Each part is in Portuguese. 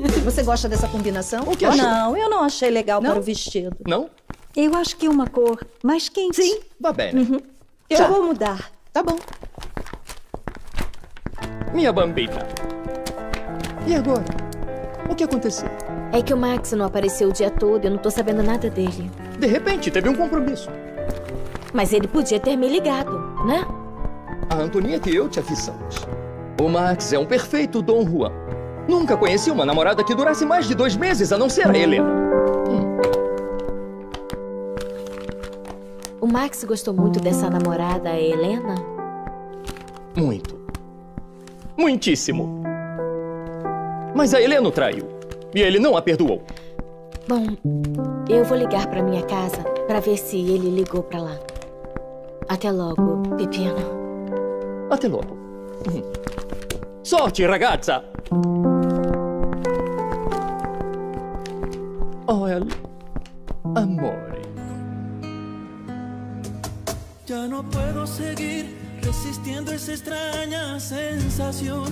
Você gosta dessa combinação? O que achou? Não, eu não achei legal Não? para o vestido. Não? Eu acho que uma cor mais quente. Sim. Va bene. Eu Tá. vou mudar. Tá bom. Minha bambita. E agora? O que aconteceu? É que o Max não apareceu o dia todo, eu não tô sabendo nada dele. De repente, teve um compromisso. Mas ele podia ter me ligado, né? A Antonieta e eu te avisamos. O Max é um perfeito Dom Juan. Nunca conheci uma namorada que durasse mais de 2 meses, a não ser a Helena. O Max gostou muito dessa namorada, a Helena? Muito. Muitíssimo. Mas a Helena o traiu. E ele não a perdoou. Bom, eu vou ligar pra minha casa pra ver se ele ligou pra lá. Até logo, Pepino. Até logo. Sorte, ragazza! Oh, amore. Ya no puedo seguir resistiendo esa extraña sensación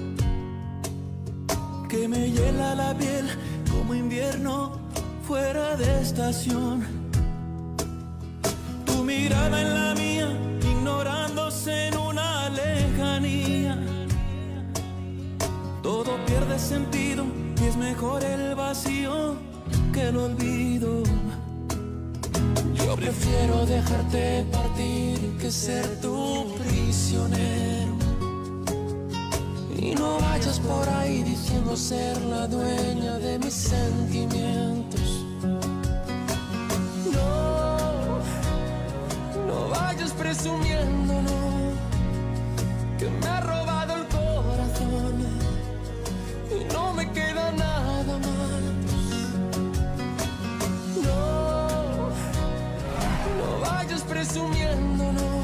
que me hiela la piel como invierno fuera de estación. Tu mirada en la mía, ignorándose en una lejanía. Todo pierde sentido y es mejor el vacío que el olvido. Yo prefiero dejarte partir que ser tu prisionero. Y no vayas por ahí diciendo ser la dueña de mis sentimientos. No, no vayas presumiendo, no, que me ha robado el corazón y no me queda nada más. No, no vayas presumiendo, no,